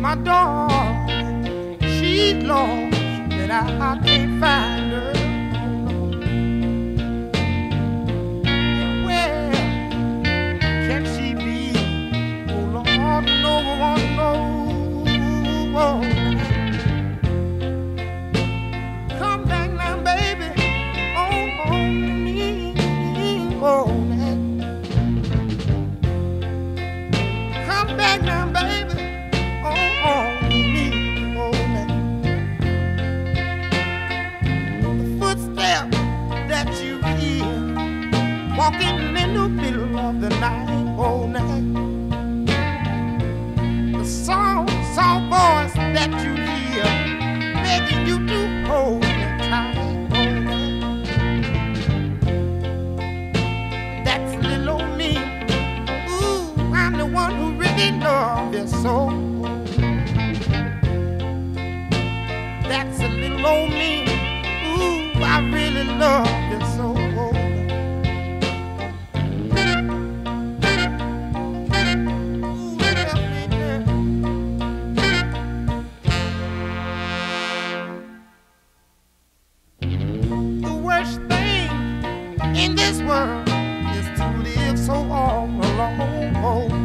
my dog, she's lost, and I can't find her. Where can she be? Oh Lord, no one knows. Come back now, baby, on me, oh man. Come back now, baby, on me, oh man. The footsteps that you hear walking in the middle of the night, oh night. The soft voice that you hear begging you to hold me tight, oh night. That's little old me. Ooh, I'm the one who really loves you so. That's a little old me. Ooh, I really love you so. The worst thing in this world is to live so all alone.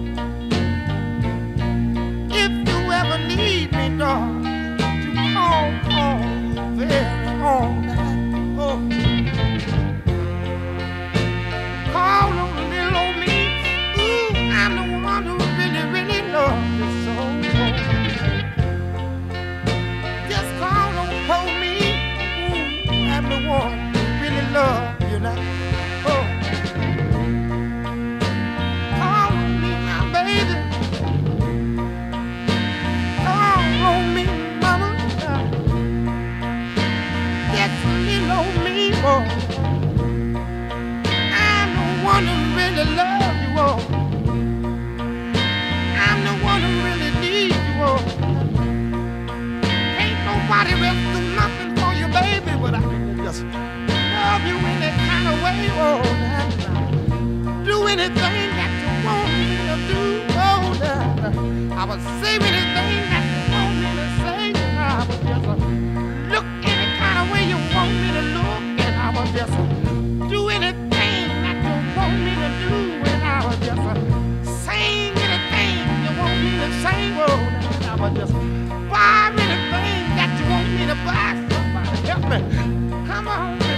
If you ever need me, darling, to call very own. Oh, call on little old me. Ooh, I'm the one who really, really loves you so. Just call on hold me. Ooh, I'm the one who really loves you now. Oh, call on me now, baby. Call on me, mama. That's little old me, boy. I'm the one who really loves you, oh. I'm the one who really needs you, oh. Ain't nobody else do nothing for you, baby, but I can just love you in that kind of way, oh. Now, do anything that you want me to do, oh. Now, I would say anything that you want me to say, and I would just look any kind of way you want me to look, and I would just do anything that you want me to do, and I would just sing anything you want me to sing, oh. And I would just buy anything that you want me to buy. Somebody help me. Come on.